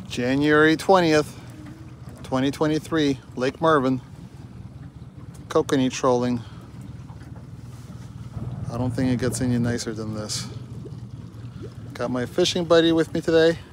January 20th, 2023, Lake Merwin, Kokanee trolling. I don't think it gets any nicer than this. Got my fishing buddy with me today.